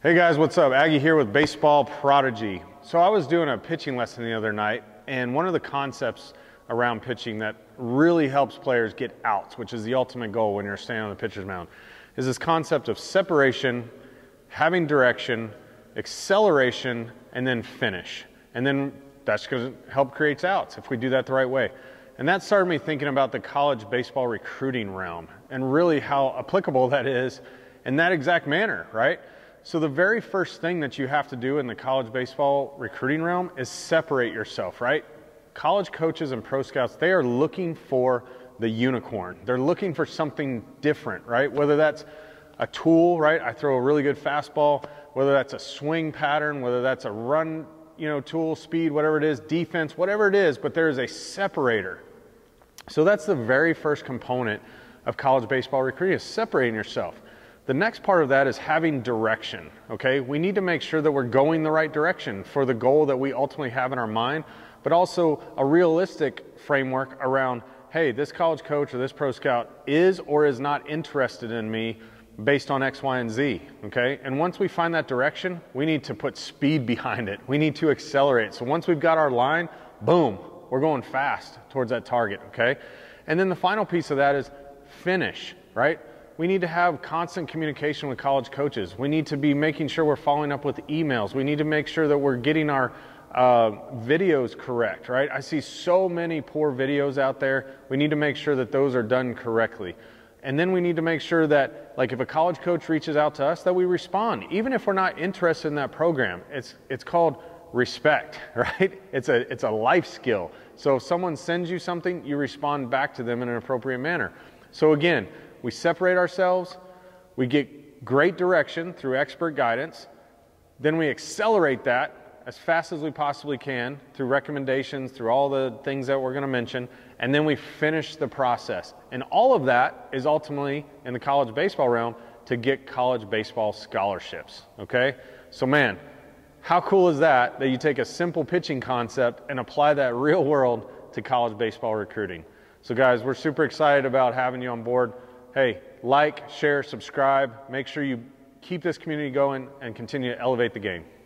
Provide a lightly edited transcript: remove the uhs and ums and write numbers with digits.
Hey guys, what's up? Aggie here with Baseball Prodigy. So I was doing a pitching lesson the other night, and one of the concepts around pitching that really helps players get outs, which is the ultimate goal when you're standing on the pitcher's mound, is this concept of separation, having direction, acceleration, and then finish. And then that's going to help create outs if we do that the right way. And that started me thinking about the college baseball recruiting realm and really how applicable that is in that exact manner, right? So the very first thing that you have to do in the college baseball recruiting realm is separate yourself, right? College coaches and pro scouts, they are looking for the unicorn. They're looking for something different, right? Whether that's a tool, right? I throw a really good fastball, whether that's a swing pattern, whether that's a run, tool, speed, whatever it is, defense, whatever it is, but there is a separator. So that's the very first component of college baseball recruiting, is separating yourself. The next part of that is having direction, okay? We need to make sure that we're going the right direction for the goal that we ultimately have in our mind, but also a realistic framework around, hey, this college coach or this pro scout is or is not interested in me based on X, Y, and Z, okay? And once we find that direction, we need to put speed behind it. We need to accelerate. So once we've got our line, boom, we're going fast towards that target, okay? And then the final piece of that is finish, right? We need to have constant communication with college coaches. We need to be making sure we're following up with emails. We need to make sure that we're getting our videos correct, right? I see so many poor videos out there. We need to make sure that those are done correctly. And then we need to make sure that, like, if a college coach reaches out to us, that we respond. Even if we're not interested in that program, it's called respect, right? It's a life skill. So if someone sends you something, you respond back to them in an appropriate manner. So again, we separate ourselves, we get great direction through expert guidance, then we accelerate that as fast as we possibly can through recommendations, through all the things that we're going to mention, and then we finish the process. And all of that is ultimately, in the college baseball realm, to get college baseball scholarships, okay? So man, how cool is that you take a simple pitching concept and apply that real world to college baseball recruiting? So guys, we're super excited about having you on board. Hey, like, share, subscribe. Make sure you keep this community going and continue to elevate the game.